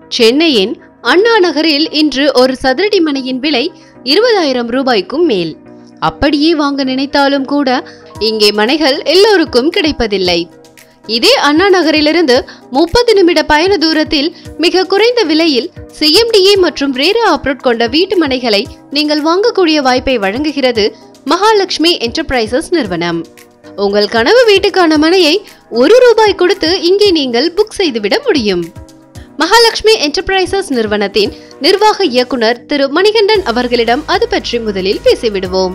சென்னையின் அண்ணா நகரில் இன்று ஒரு சதுரடி மனையின் விலை 20,000 ரூபாய்க்கும் மேல். அப்படியே வாங்க நினைத்தாலும் கூட இங்கே மனைகள் எல்லோருக்கும் கிடைப்பதில்லை. இதே அண்ணா நகரிலிருந்து 30 நிமிட பயண தூரத்தில் மிக குறைந்த விலையில் CMDA மற்றும் ரேரா அப்ரூவ் கொண்ட வீட்டு மனைகளை நீங்கள் வாங்கக்கூடிய வாய்ப்பை வழங்குகிறது மகாலட்சுமி என்டர்பிரைசஸ் நிறுவனம். உங்கள் கனவு வீட்டுக்கான மனையை ₹1 கொடுத்து இங்கே நீங்கள் புக் செய்துவிட முடியும். மகாலட்சுமி என்டர்பிரைசஸ் நிறுவனத்தின் நிர்வாக இயக்குனர் திரு மணிகண்டன் அவர்களிடம் அது பற்றி முதலில் பேசிவிடுவோம்.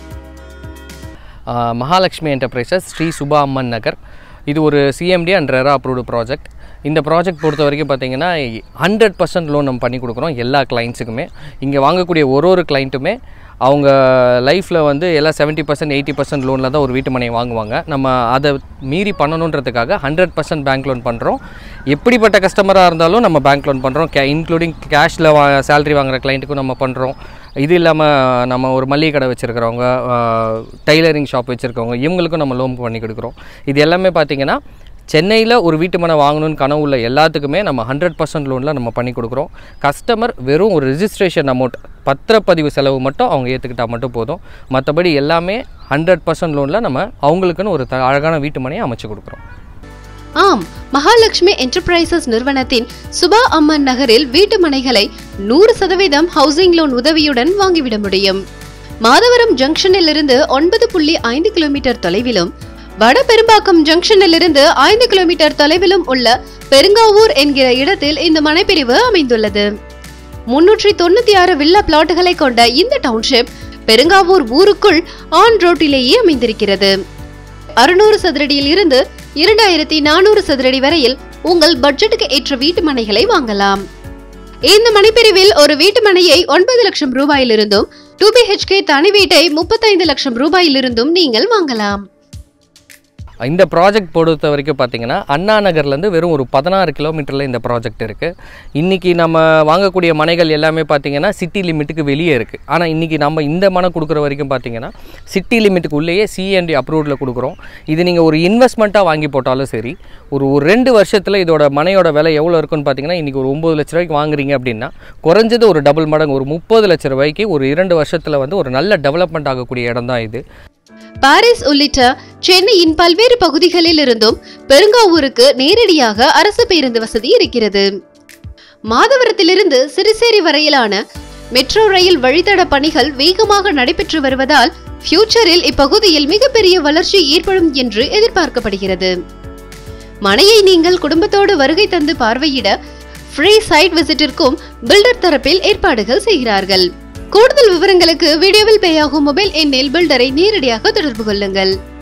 மகாலட்சுமி என்டர்பிரைசஸ் ஸ்ரீ சுபா அம்மன் நகர். இது ஒரு CMD and RERA approved project. இந்த ப்ராஜெக்ட் பொறுத்த வரைக்கும் பார்த்திங்கன்னா 100% லோன் நம்ம பண்ணி கொடுக்குறோம் எல்லா கிளைண்ட்ஸுக்குமே. இங்கே வாங்கக்கூடிய ஒரு கிளைண்ட்டுமே அவங்க லைஃப்பில் வந்து எல்லாம் 70% 80% லோனில் தான் ஒரு வீட்டு மனையை வாங்குவாங்க. நம்ம அதை மீறி பண்ணணுன்றதுக்காக 100% பேங்க் லோன் பண்ணுறோம். எப்படிப்பட்ட கஸ்டமராக இருந்தாலும் நம்ம பேங்க் லோன் பண்ணுறோம். இன்க்ளூடிங் கேஷில் சேலரி வாங்குகிற கிளைண்ட்டுக்கும் நம்ம பண்ணுறோம். இது இல்லாமல் நம்ம ஒரு மளிகை கடை வச்சுருக்கிறவங்க, டைலரிங் ஷாப் வச்சுருக்கவங்க, இவங்களுக்கும் நம்ம லோன் பண்ணி கொடுக்குறோம். இது எல்லாமே பார்த்திங்கன்னா சென்னையில் ஒரு வீட்டு மனை வாங்கணும்னு கனவு உள்ள எல்லாத்துக்குமே நம்ம 100% லோனில் நம்ம பண்ணி கொடுக்குறோம். கஸ்டமர் வெறும் ஒரு ரிஜிஸ்ட்ரேஷன் அமௌண்ட், பத்திரப்பதிவு செலவு மட்டும் அவங்க ஏற்றுக்கிட்டால் மட்டும் போதும். மற்றபடி எல்லாமே 100% லோனில் நம்ம அவங்களுக்குன்னு ஒரு அழகான வீட்டு மனையை அமைச்சு கொடுக்குறோம். ஆம், மகாலட்சுமி என்டர்பிரைசஸ் நிறுவனத்தின் சுபா அம்மன் நகரில் வீட்டு மனைகளை 100% ஹவுசிங் லோன் உதவியுடன் வாங்கிவிட முடியும். மாதவரம் ஜங்ஷனில் இருந்து 9.5 கிலோமீட்டர் தொலைவிலும், வட பெரும்பாக்கம் ஜங்ஷனில் இருந்து 5 கிலோமீட்டர் தொலைவிலும் உள்ள பெருங்காவூர் என்கிற இடத்தில் இந்த மனைப்பிரிவு அமைந்துள்ளது. 396 வில்லா பிளாட்டுகளை கொண்ட இந்த டவுன்ஷிப் பெருங்காவூர் ஊருக்குள் ஆன் ரோட்டிலேயே அமைந்திருக்கிறது. 600 சதுரடியில் இருந்து 2400 சதுரடி வரையில் உங்கள் பட்ஜெட்டுக்கு ஏற்ற வீட்டு மனைகளை வாங்கலாம். இந்த மனைப்பிரிவில் ஒரு வீட்டு மனையை 9 லட்சம் ரூபாயிலிருந்தும் 2 BHK தனி வீட்டை 35 லட்சம் ரூபாயிலிருந்தும் நீங்கள் வாங்கலாம். இந்த ப்ராஜெக்ட் பொறுத்த வரைக்கும் பார்த்திங்கன்னா அண்ணா நகர்லேருந்து வெறும் ஒரு 16 கிலோமீட்டரில் இந்த ப்ராஜெக்ட் இருக்குது. இன்றைக்கி நம்ம வாங்கக்கூடிய மனைகள் எல்லாமே பார்த்திங்கன்னா சிட்டி லிமிட்டுக்கு வெளியே இருக்குது. ஆனால் இன்றைக்கி நம்ம இந்த மனை கொடுக்குற வரைக்கும் பார்த்திங்கன்னா சிட்டி லிமிட்டுக்கு உள்ளேயே CMD அப்ரூவ்டில் கொடுக்குறோம். இது நீங்கள் ஒரு இன்வெஸ்ட்மெண்ட்டாக வாங்கி போட்டாலும் சரி, ஒரு 2 வருஷத்தில் இதோட மனையோட விலை எவ்வளோ இருக்குன்னு பார்த்திங்கன்னா இன்றைக்கி ஒரு 9 லட்ச ரூபாய்க்கு வாங்குறீங்க அப்படின்னா குறைஞ்சது ஒரு டபுள் மடங்கு, ஒரு 30 லட்ச ரூபாய்க்கு ஒரு 2 வருஷத்தில் வந்து ஒரு நல்ல டெவலப்மெண்ட் ஆகக்கூடிய இடம் தான் இது. பாரிஸ் உள்ளிட்ட சென்னையின் பல்வேறு பகுதிகளில் இருந்தும் பெருங்காவூருக்கு நேரடியாக அரசு பேருந்து வசதி இருக்கிறது. மாதவரத்திலிருந்து சிறுசேரி வரையிலான மெட்ரோ ரயில் வழித்தட பணிகள் வேகமாக நடைபெற்று வருவதால் ஃபியூச்சரில் இப்பகுதியில் மிகப்பெரிய வளர்ச்சி ஏற்படும் என்று எதிர்பார்க்கப்படுகிறது. மனையை நீங்கள் குடும்பத்தோடு வருகை தந்து பார்வையிட ஃப்ரீ சைட் விசிட்டிற்கும் பில்டர் தரப்பில் ஏற்பாடுகள் செய்கிறார்கள். கூடுதல் விவரங்களுக்கு வீடியோவில் பேயாகும் மொபைல் எண்ணில் பில்டரை நேரடியாக தொடர்பு கொள்ளுங்கள்.